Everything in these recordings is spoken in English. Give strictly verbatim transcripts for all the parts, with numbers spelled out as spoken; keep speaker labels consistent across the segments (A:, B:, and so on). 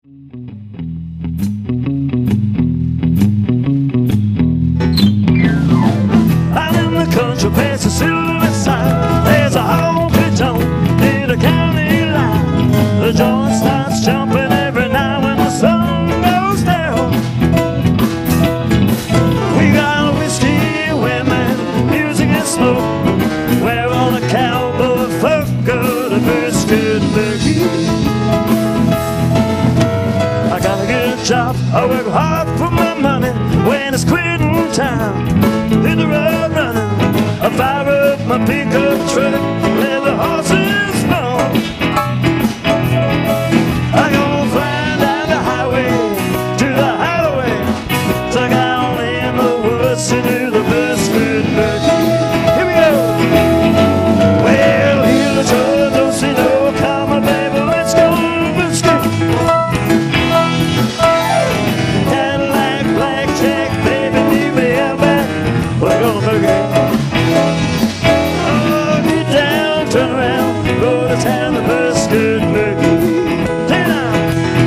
A: I'm in the country, past the silver side. There's a honky tonk near the county line. The joint starts jumping every night when the sun goes down. We got whiskey, women, music and smoke. We're on a cowboy folk, go to Scottin Boogie. I got a good job, I work hard for my money. When it's quitting time, hit the road running. I fire up my pickup truck, let the horses run. I go flying down the highway to the highway, stuck out in the woods to do the Scottin Boogie. Here we go. Well, here's the truck, don't see no come on, baby, let's go Scottin. Cadillac, blackjack, baby, leave me out back. We're gonna boogie. Oh, get down, turn around, go to town, the Scottin Boogie. Take it out.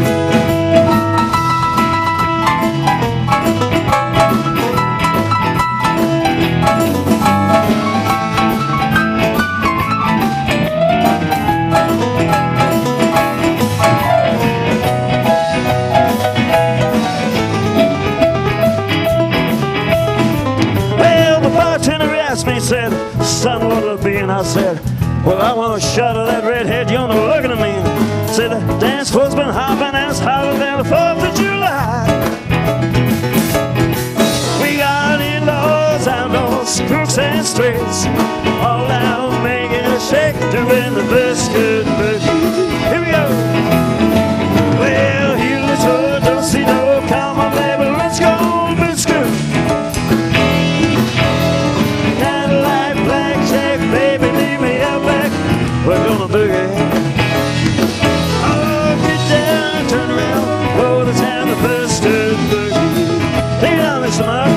A: Well, the bartender asked me, said, son, what'll it be? And I said, well, I want a shot of that redhead yonder looking at me. Said the dance floor's been hopping and it's hotter than the fourth of July. We got in-laws, outlaws, crooks and straights, all out making a shake, doing the Scottin Boogie. Here we go. Well, here's the tour, don't see no, come on, baby, let's go Scottin. Cadillac, blackjack, baby, leave me out back. We're gonna boogie. Oh, get down, turn around, go to town, the Scottin Boogie. Take it on, Mister Marc.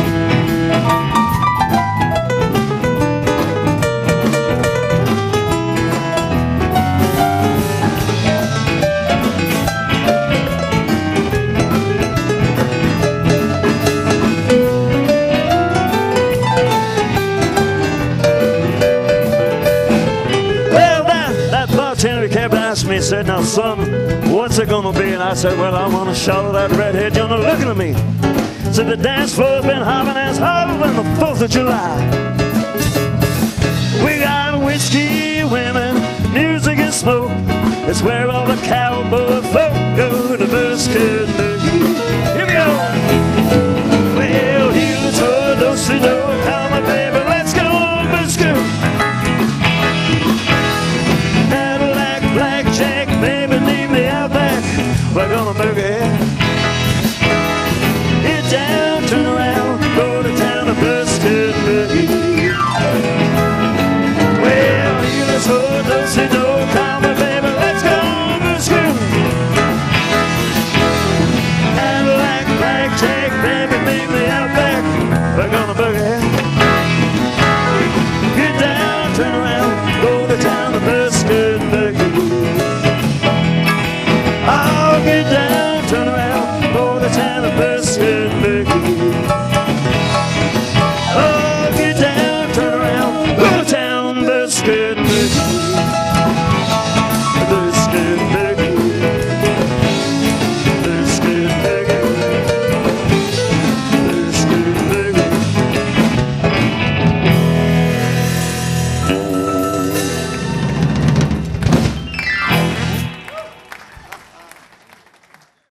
A: Well, that, that bartender kept asking me, he said, now son, what's it gonna be? And I said, well, I want a shot of that redhead yonder looking at me. Said the dance floor's been hopping as hotter than the fourth of July. We got whiskey, women, music and smoke. It's where all the cowboy folk go to the Scottin Boogie. Here we go. Well, here's the tour, don't see no, come on, baby, let's go Scottin. Cadillac, blackjack, baby, leave me out back. We're gonna boogie. Get down, turn around, go to town, the Scottin Boogie. Well, here's the tour, don't see no, come on, baby, let's go Scottin. Cadillac, blackjack, baby, leave me out back. We're gonna boogie. Get down, turn around, go to town, the Scottin Boogie. Oh, get down, turn around, go to town, the Scottin.